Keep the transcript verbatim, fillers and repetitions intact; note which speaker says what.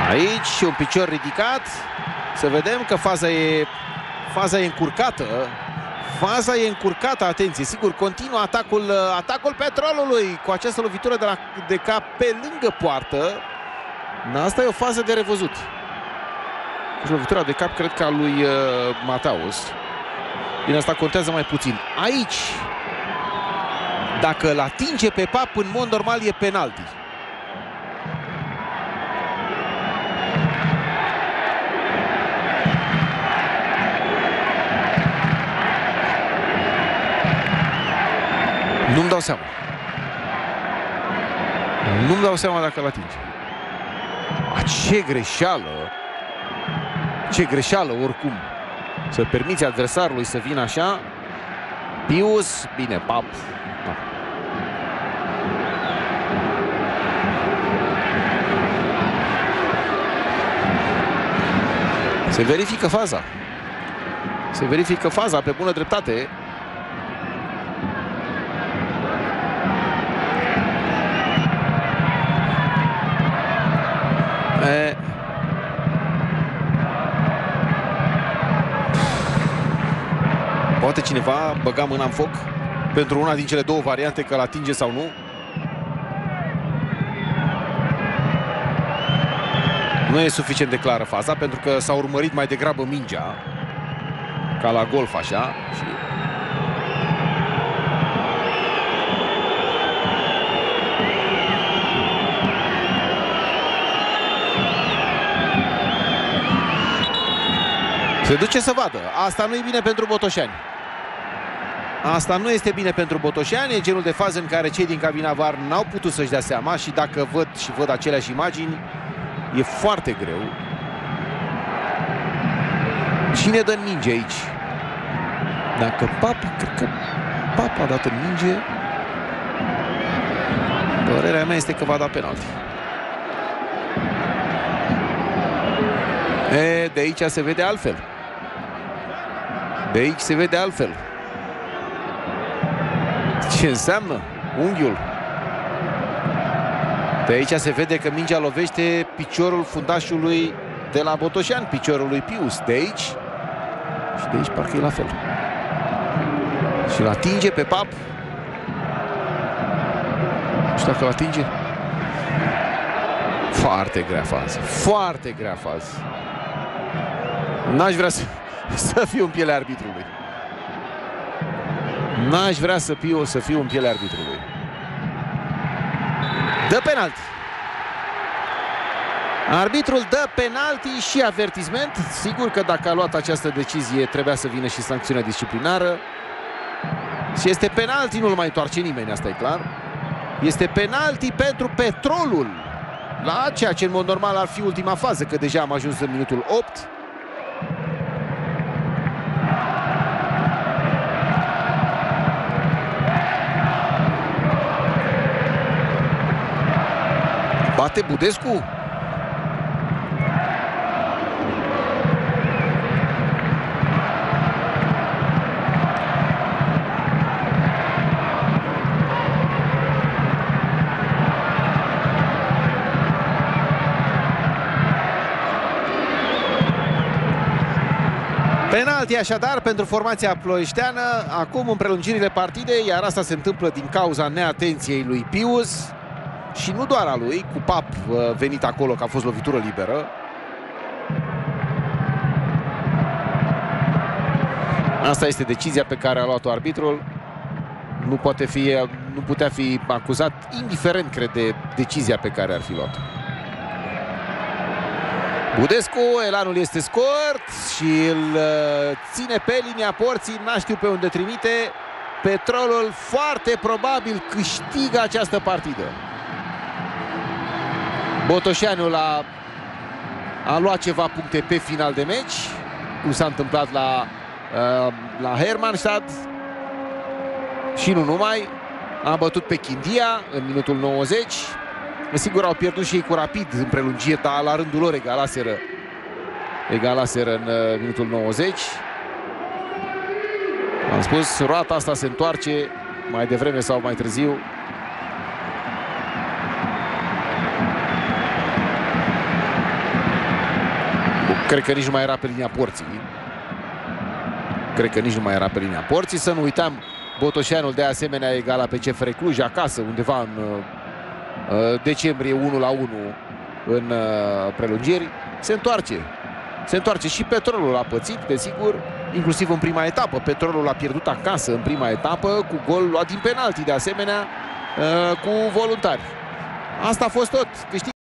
Speaker 1: Aici un picior ridicat. Să vedem că faza e, faza e încurcată. Faza e încurcată, atenție, sigur, continuă atacul, atacul Petrolului cu această lovitură de, la, de cap pe lângă poartă. Asta e o fază de revăzut. Deci lovitura de cap cred că a lui uh, Mataus. Bine, asta contează mai puțin. Aici, dacă îl atinge pe Pap, în mod normal e penalti. Nu-mi dau seama. Nu-mi dau seama dacă îl atinge. A, ce greșeală! Ce greșeală, oricum. Să permiți adversarului să vină așa. Pius, bine, Pap. Da. Se verifică faza. Se verifică faza pe bună dreptate. E... Poate cineva băga mâna în foc pentru una din cele două variante, că îl atinge sau nu? Nu e suficient de clară faza, pentru că s-a urmărit mai degrabă mingea, ca la golf așa. Și... se duce să vadă. Asta nu e bine pentru botoșani. Asta nu este bine pentru botoșani. E genul de fază în care cei din cabina V A R n-au putut să-și dea seama și dacă văd și văd aceleași imagini, e foarte greu. Cine dă în minge aici? Dacă Papa, cred că Papa a dat în minge, părerea mea este că va da penalti. E, de aici se vede altfel. De aici se vede altfel. Ce înseamnă unghiul? De aici se vede că mingea lovește piciorul fundașului de la Botoșani, piciorul lui Pius. De aici și de aici parcă e la fel. Și îl atinge pe Pap. Nu știu dacă îl atinge. Foarte grea fază. Foarte grea fază. N-aș vrea să, să fiu în pielea arbitrului. N-aș vrea să fiu, să fiu în pielea arbitrului. Dă penalti. Arbitrul dă penalti și avertisment. Sigur că dacă a luat această decizie trebuia să vină și sancțiunea disciplinară. Și este penalti, nu-l mai întoarce nimeni, asta e clar. Este penalti pentru Petrolul, la ceea ce în mod normal ar fi ultima fază, că deja am ajuns în minutul opt. Bate Budescu. Penalti așadar pentru formația ploieșteană. Acum în prelungirile partidei, iar asta se întâmplă din cauza neatenției lui Pius. Și nu doar a lui, cu Pap venit acolo, că a fost lovitură liberă. Asta este decizia pe care a luat-o arbitrul. Nu poate fi, nu putea fi acuzat, indiferent, cred, de decizia pe care ar fi luat-o. Budescu, elanul este scurt și îl ține pe linia porții, n-a știu pe unde trimite. Petrolul foarte probabil câștigă această partidă. Botoșaniul a, a luat ceva puncte pe final de meci, cum s-a întâmplat la, uh, la Hermannstadt. Și nu numai. A bătut pe Chindia în minutul nouăzeci. Sigur, au pierdut și ei cu Rapid în prelungire, dar la rândul lor egalaseră, egalaseră în uh, minutul nouăzeci. Am spus, roata asta se întoarce mai devreme sau mai târziu. Cred că nici nu mai era pe linia porții. Cred că nici nu mai era pe linia porții. Să nu uităm, Botoșanul de asemenea egala pe C F R Cluj acasă, undeva în uh, decembrie, unu la unu în uh, prelungiri. Se întoarce. Se întoarce și Petrolul a pățit, desigur, inclusiv în prima etapă. Petrolul a pierdut acasă în prima etapă cu gol luat din penalti, de asemenea, uh, cu voluntari. Asta a fost tot. Câștig